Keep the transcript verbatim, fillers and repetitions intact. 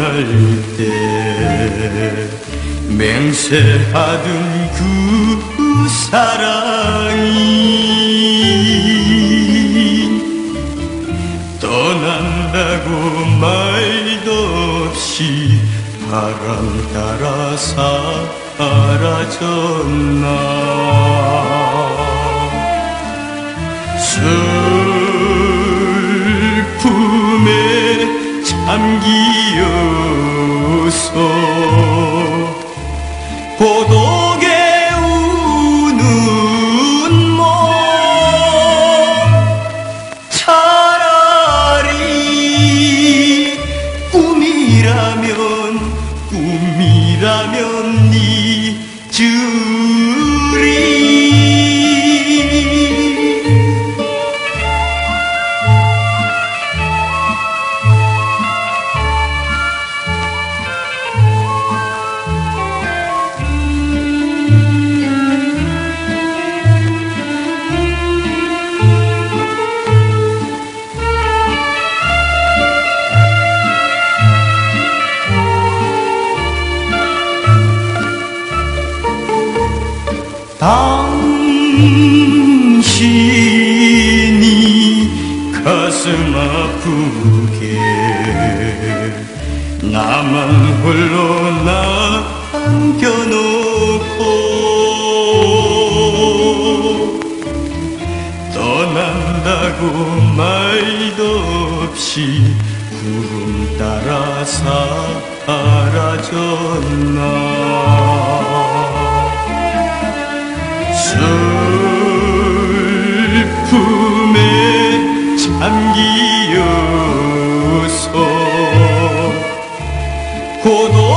때 맹세하던 그 사랑이 떠난다고 말도 없이 바람 따라 사라졌나. 슬픔에 잠기어서 고독에 우는 몸, 차라리 꿈이라면 꿈이라면 잊으리. 당신이 가슴 아프게 나만 홀로 남겨놓고 떠난다고 말도 없이 구름 따라 사라졌나. 슬픔에 잠기어서 고독